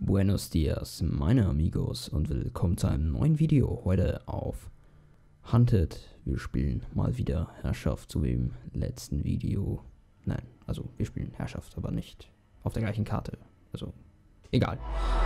Buenos dias, meine Amigos, und willkommen zu einem neuen Video heute auf Hunted. Wir spielen mal wieder Herrschaft, so wie im letzten Video. Nein, also wir spielen Herrschaft, aber nicht auf der gleichen Karte. Also, egal.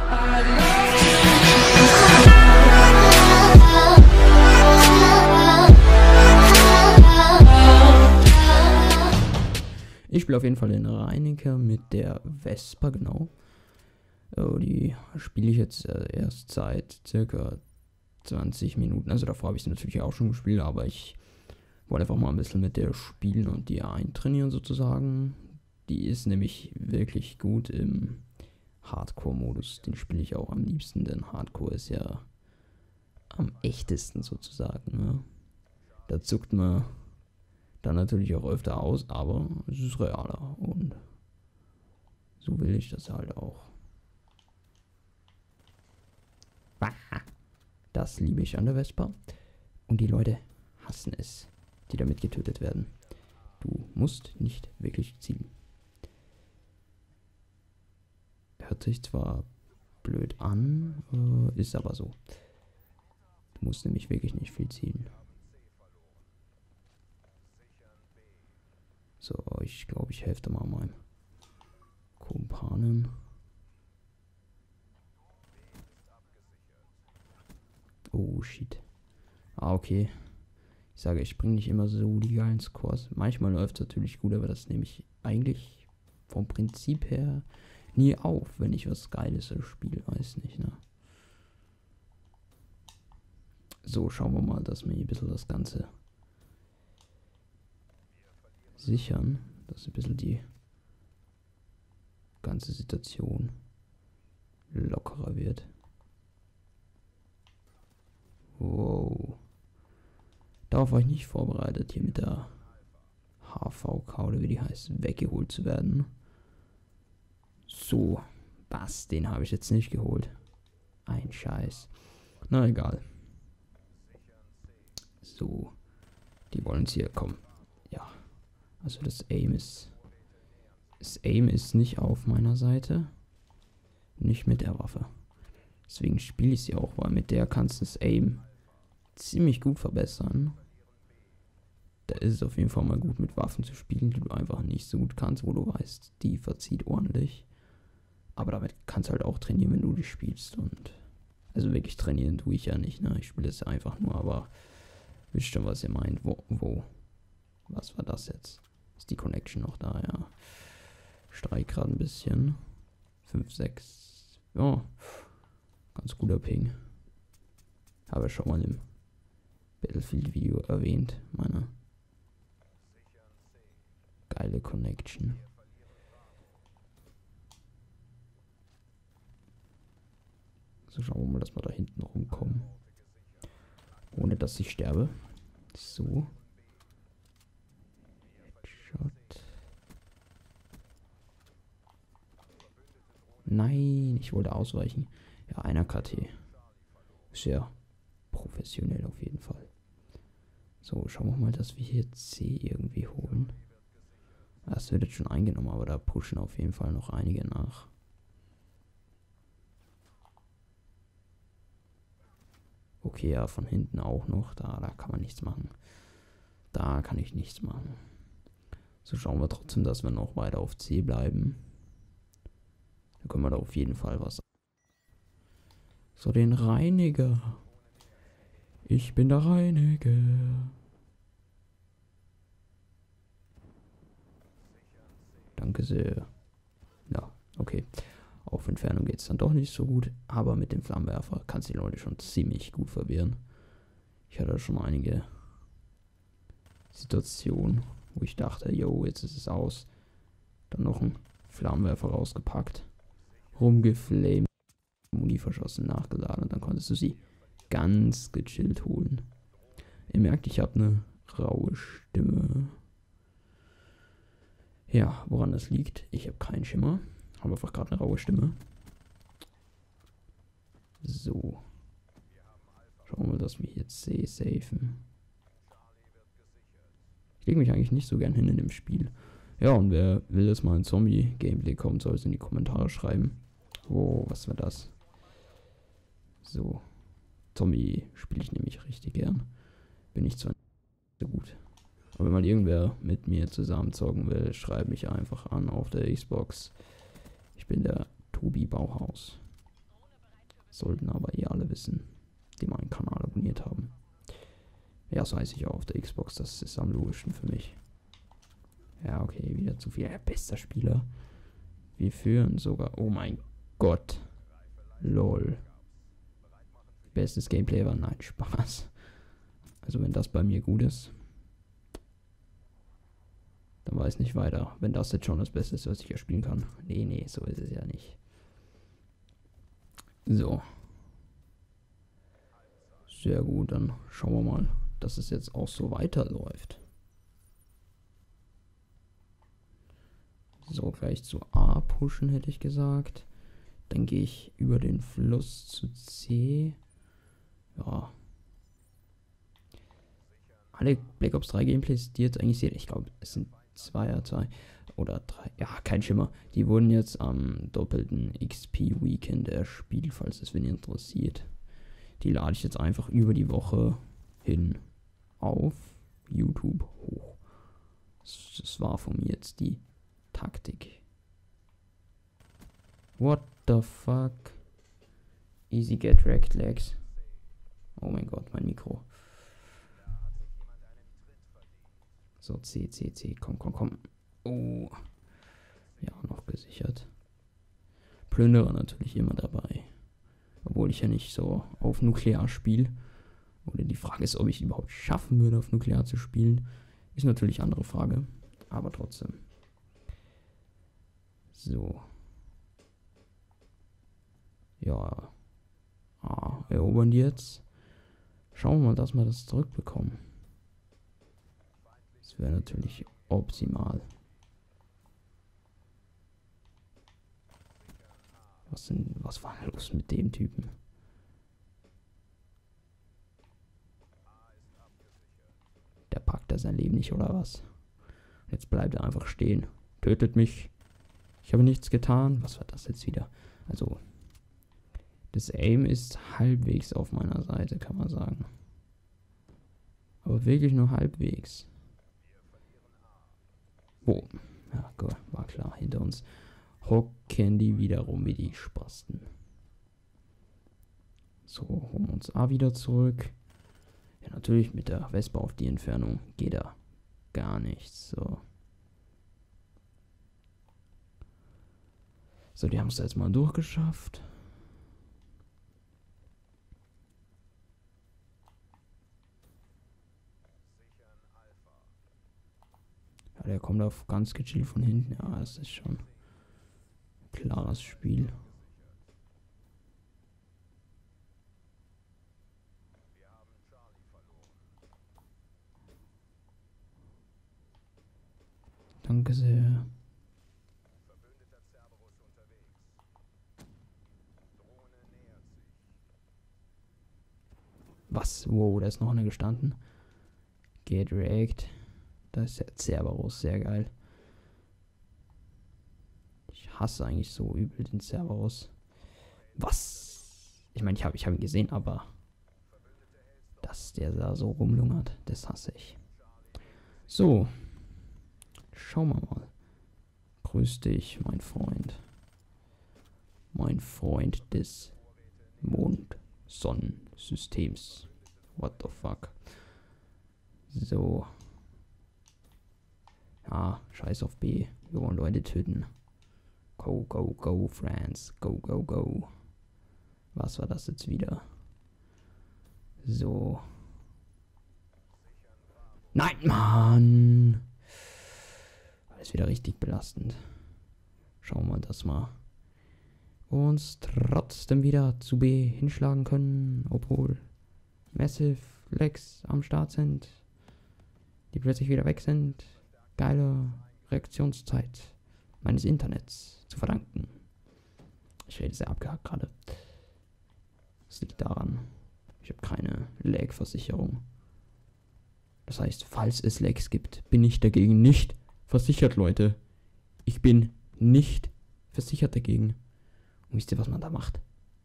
Ich spiele auf jeden Fall den Reiniger mit der Vespa, genau. Die spiele ich jetzt erst seit circa 20 Minuten. Also davor habe ich sie natürlich auch schon gespielt, aber ich wollte einfach mal ein bisschen mit der spielen und die eintrainieren sozusagen. Die ist nämlich wirklich gut im Hardcore-Modus. Den spiele ich auch am liebsten, denn Hardcore ist ja am echtesten sozusagen. Ne? Da zuckt man dann natürlich auch öfter aus, aber es ist realer und so will ich das halt auch. Das liebe ich an der Vespa. Und die Leute hassen es, die damit getötet werden. Du musst nicht wirklich zielen. Hört sich zwar blöd an, ist aber so. Du musst nämlich wirklich nicht viel zielen. So, ich glaube, ich helfe mal meinem Kumpanen. Oh, shit. Ah, okay. Ich sage, ich bringe nicht immer so die geilen Scores. Manchmal läuft es natürlich gut, aber das nehme ich eigentlich vom Prinzip her nie auf, wenn ich was Geiles spiele. Weiß nicht, ne? So, schauen wir mal, dass wir hier ein bisschen das Ganze sichern, dass ein bisschen die ganze Situation lockerer wird. Wow. Darauf war ich nicht vorbereitet, hier mit der HVK oder wie die heißt, weggeholt zu werden. So, was, den habe ich jetzt nicht geholt. Ein Scheiß. Na egal. So, die wollen es hier kommen. Ja, also das Aim ist nicht auf meiner Seite. Nicht mit der Waffe. Deswegen spiele ich sie auch, weil mit der kannst du das Aim ziemlich gut verbessern. Da ist es auf jeden Fall mal gut, mit Waffen zu spielen, die du einfach nicht so gut kannst, wo du weißt, die verzieht ordentlich. Aber damit kannst du halt auch trainieren, wenn du die spielst. Und also wirklich trainieren tue ich ja nicht, ne? Ich spiele es ja einfach nur, aber wisst schon, was ihr meint. Wo? Was war das jetzt? Ist die Connection noch da, ja. Streik gerade ein bisschen. 5, 6. Ja. Ganz guter Ping. Habe ich schon mal im Battlefield-Video erwähnt. Meine geile Connection. So, schauen wir mal, dass wir da hinten rumkommen. Ohne dass ich sterbe. So. Headshot. Nein, ich wollte ausweichen. Ja, einer KT. Sehr professionell auf jeden Fall. So, schauen wir mal, dass wir hier C irgendwie holen. Das wird jetzt schon eingenommen, aber da pushen auf jeden Fall noch einige nach. Okay, ja, von hinten auch noch. Da kann man nichts machen. Da kann ich nichts machen. So, schauen wir trotzdem, dass wir noch weiter auf C bleiben. Da können wir da auf jeden Fall was. So, den Reiniger. Ich bin der Reiniger. Danke sehr. Ja, okay. Auf Entfernung geht es dann doch nicht so gut. Aber mit dem Flammenwerfer kannst du die Leute schon ziemlich gut verwirren. Ich hatte schon einige Situationen, wo ich dachte, yo, jetzt ist es aus. Dann noch einen Flammenwerfer rausgepackt. Rumgeflamed. Muni verschossen, nachgeladen und dann konntest du sie ganz gechillt holen. Ihr merkt, ich habe eine raue Stimme. Ja, woran das liegt, ich habe keinen Schimmer. Habe einfach gerade eine raue Stimme. So. Schauen wir mal, dass wir jetzt C safen. Ich lege mich eigentlich nicht so gern hin in dem Spiel. Ja, und wer will, dass mal ein Zombie-Gameplay kommt, soll es in die Kommentare schreiben. Oh, was war das? So. Zombie spiele ich nämlich richtig gern. Bin ich zwar nicht so gut. Aber wenn mal irgendwer mit mir zusammen zocken will, schreibt mich einfach an auf der Xbox. Ich bin der Tobi Bauhaus. Sollten aber alle wissen, die meinen Kanal abonniert haben. Ja, das weiß ich auch auf der Xbox, das ist am logischsten für mich. Ja, okay, wieder zu viel. Ja, bester Spieler. Wir führen sogar. Oh mein Gott. Lol. Bestes Gameplay war. Nein, Spaß. Also wenn das bei mir gut ist, dann weiß nicht weiter. Wenn das jetzt schon das Beste ist, was ich ja spielen kann. Nee, so ist es ja nicht. So. Sehr gut, dann schauen wir mal, dass es jetzt auch so weiterläuft. So, gleich zu A pushen, hätte ich gesagt. Dann gehe ich über den Fluss zu C. Ja. Alle Black Ops 3 Gameplays, die jetzt eigentlich seht, ich glaube, es sind 2 oder 3. Ja, kein Schimmer. Die wurden jetzt am doppelten XP Weekend erspielt, falls es wen interessiert. Die lade ich jetzt einfach über die Woche hin auf YouTube hoch. Das war von mir jetzt die Taktik. What the fuck? Easy get wrecked, Legs. Oh mein Gott, mein Mikro. So, C. Komm. Oh. Ja, noch gesichert. Plünderer natürlich immer dabei. Obwohl ich ja nicht so auf Nuklear spiele. Oder die Frage ist, ob ich überhaupt schaffen würde, auf Nuklear zu spielen. Ist natürlich eine andere Frage. Aber trotzdem. So. Ja. Erobern die jetzt. Schauen wir mal, dass wir das zurückbekommen. Das wäre natürlich optimal. Was war denn los mit dem Typen? Der packt da sein Leben nicht, oder was? Jetzt bleibt er einfach stehen. Tötet mich. Ich habe nichts getan. Was war das jetzt wieder? Also, das Aim ist halbwegs auf meiner Seite, kann man sagen. Aber wirklich nur halbwegs. Oh, ja, gut, war klar, hinter uns hocken die wieder rum wie die Spasten. So, holen wir uns A wieder zurück. Ja, natürlich mit der Wespe auf die Entfernung geht da gar nichts. So, die haben es jetzt mal durchgeschafft. Ja, der kommt auf ganz gechillt von hinten. Ja, das ist schon ein klares Spiel. Danke sehr. Was? Wow, da ist noch eine gestanden. Get wrecked. Da ist der Cerberus, sehr geil. Ich hasse eigentlich so übel den Cerberus. Was? Ich meine, ich hab ihn gesehen, aber dass der da so rumlungert, das hasse ich. So. Schauen wir mal. Grüß dich, mein Freund. Mein Freund des Mond-Sonnensystems. What the fuck? So. Ah, scheiß auf B. Wir wollen Leute töten. Go, France. Go. Was war das jetzt wieder? So. Nein, Mann! Alles wieder richtig belastend. Schauen wir, dass wir uns trotzdem wieder zu B hinschlagen können, obwohl Massive Lags am Start sind, die plötzlich wieder weg sind. Geile Reaktionszeit meines Internets zu verdanken. Ich rede sehr abgehakt gerade. Das liegt daran, ich habe keine Lag-Versicherung. Das heißt, falls es Lags gibt, bin ich dagegen nicht versichert, Leute. Ich bin nicht versichert dagegen. Und wisst ihr, was man da macht?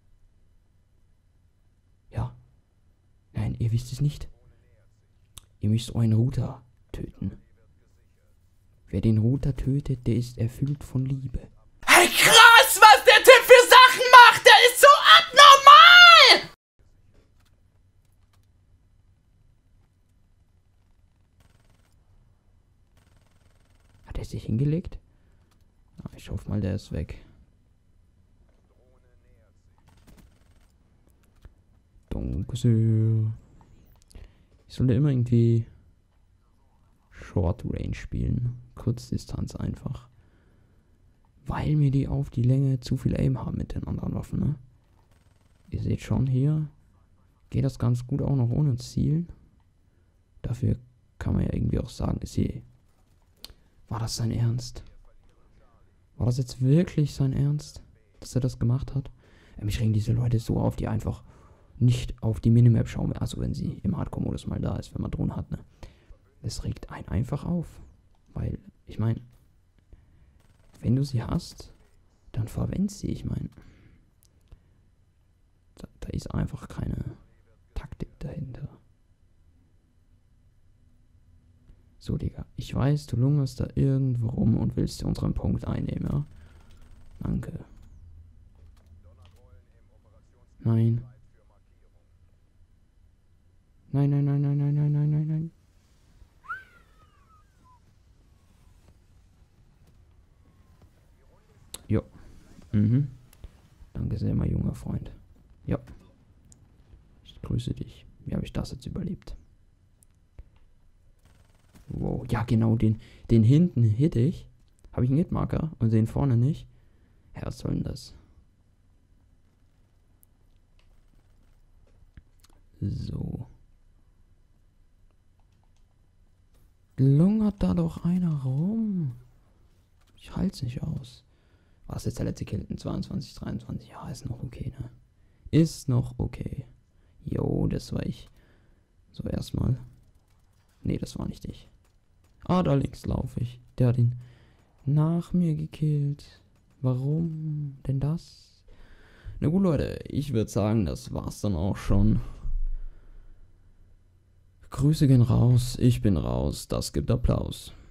Ja. Nein, ihr wisst es nicht. Ihr müsst euren Router töten. Wer den Router tötet, der ist erfüllt von Liebe. Hey, krass, was der Typ für Sachen macht! Der ist so abnormal! Hat er sich hingelegt? Ah, ich hoffe mal, der ist weg. Danke sehr. Ich sollte immer irgendwie Short Range spielen. Kurzdistanz einfach. Weil mir die auf die Länge zu viel Aim haben mit den anderen Waffen, ne? Ihr seht schon hier, geht das ganz gut auch noch ohne Zielen. Dafür kann man ja irgendwie auch sagen, war das sein Ernst? War das jetzt wirklich sein Ernst, dass er das gemacht hat? Mich regen diese Leute so auf, die einfach nicht auf die Minimap schauen, also wenn sie im Hardcore-Modus mal da ist, wenn man Drohnen hat, ne? Es regt einen einfach auf. Weil, ich meine, wenn du sie hast, dann verwend sie, ich meine. Da ist einfach keine Taktik dahinter. So, Digga, ich weiß, du lungerst da irgendwo rum und willst unseren Punkt einnehmen, ja? Danke. Nein. Nein, nein, nein, nein, nein, nein, nein, nein, nein. Jo. Mhm. Danke sehr, mein junger Freund. Ja. Ich grüße dich. Wie habe ich das jetzt überlebt? Wow. Ja, genau, den hinten hit ich. Habe ich einen Hitmarker und den vorne nicht. Ja, was soll denn das? So. Lungert da doch einer rum. Ich halte es nicht aus. War das jetzt der letzte Kill in 22, 23? Ja, ist noch okay, ne? Ist noch okay. Jo, das war ich. So, erstmal. Nee, das war nicht ich. Ah, da links laufe ich. Der hat ihn nach mir gekillt. Warum denn das? Na gut, Leute, ich würde sagen, das war's dann auch schon. Grüße gehen raus, ich bin raus, das gibt Applaus.